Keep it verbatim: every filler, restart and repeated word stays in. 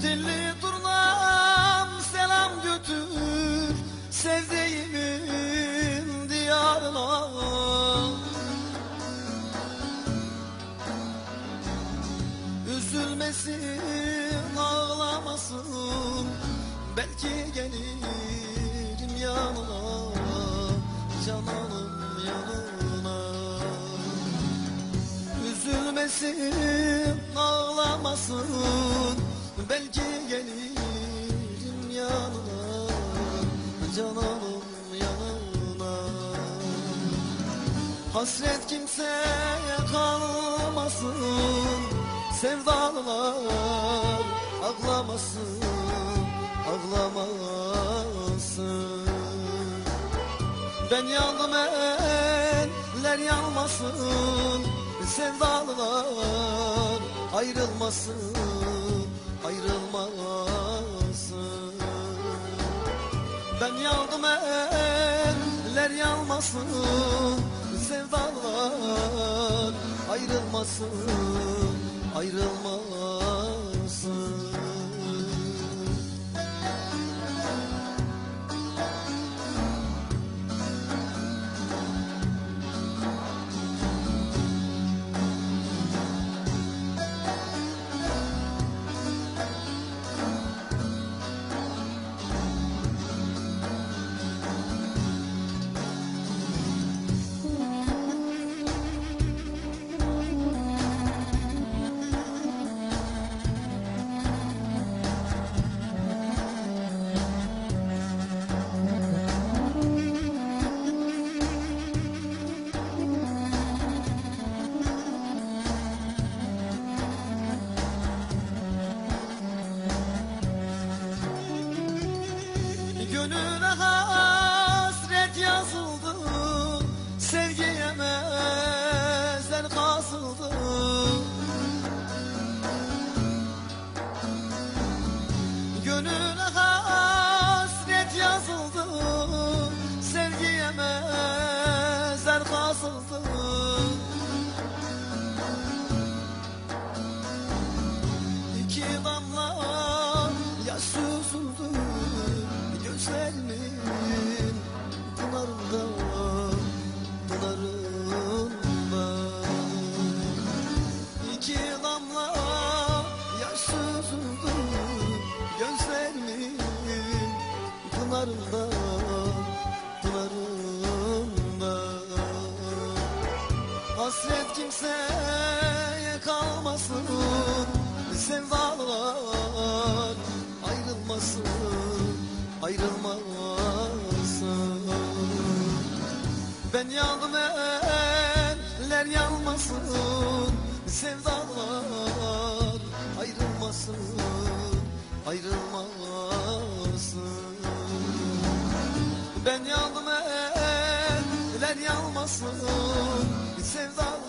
Dilli durnam selam götür sevdiğimin diyarına. Üzülmesin, ağlamasın, belki gelirim yanına, cananım yanına. Üzülmesin, ağlamasın, belki gelirim yanına, cananım yanına. Hasret kimseye kalmasın, sevdalılar ağlamasın, ağlamasın. Ben yandım, eller yanmasın, sevdalılar ayrılmasın, ayrılmasın. Ben yandım, eller yanmasın, sevdalılar ayrılmasın, ayrılmasın. Gönüle hasret yazıldı, sevgiye mezar kazıldı. Gönüle hasret yazıldı, sevgiye mezar kazıldı. İki damla yaş süzüldü gözlerimin pınarında, pınarında. İki damla yaş süzüldü gözlerimin pınarında, pınarında. Hasret kimseye kalmasın, sevdalılar ayrılmasın, ayrılmasın. Ben yandım, eller yanmasın, sevdalar ayrılmasın, ayrılmasın. Ben yandım, eller yanmasın, sevdalar